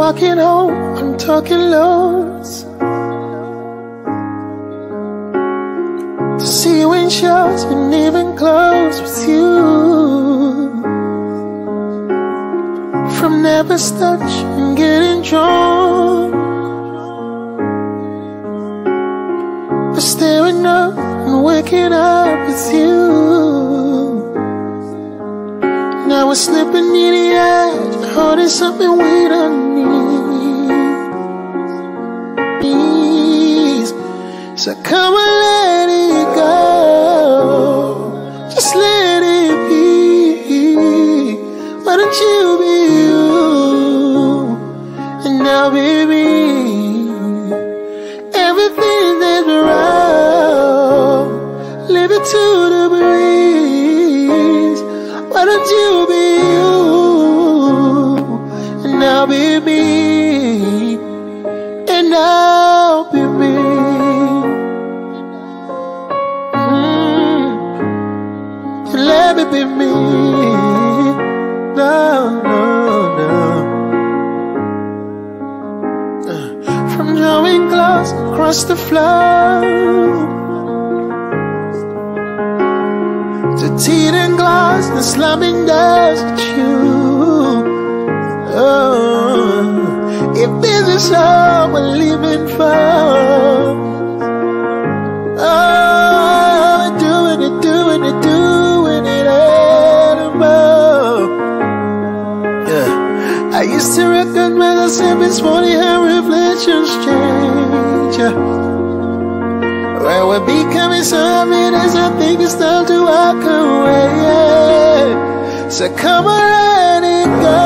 walking home, I'm talking loads. To see you in shows and even close with you. From never touch and getting drunk, but staring up and waking up with you. Now we're slipping in the edge, holding something we don't need. So come and let it go, just let it be. Why don't you be you, and I'll be me. Everything that's wrong, leave it to the breeze. Why don't you be you, and I'll be me, and I'll be me. Let me be me. No, no, no. From drawing glass across the floor to teeting glass and slamming doors at you. Oh, if this is all we're living for, oh, doing it, doing it, doing it anymore. Yeah, I used to recognize myself. It's funny how reflections change. Yeah. Well, we're becoming so evidence, I think it's time to walk away. So come on, let it go,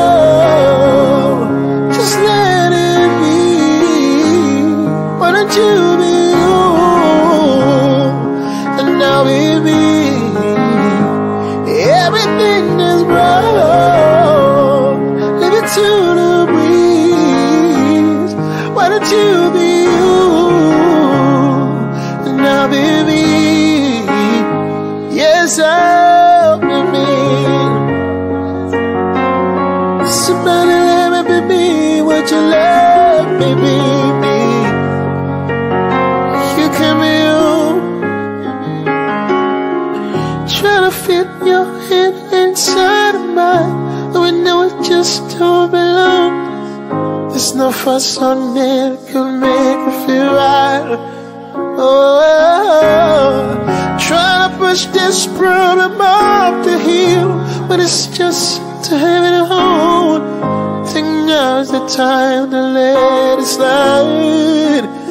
just let it be. Why don't you be you, and I'll be me. Everything is wrong, leave it to the breeze. Why don't you be you, and I'll be me. Yes, I'll be me. Somebody let me be me. Would you let me be me? You can be you. Try to fit your head inside of mine, but we know it just don't belong. There's no fuss on it, could make it feel right. Oh, trying to push this problem off to heal, but it's just too heavy to hold. Think now's the time to let it slide.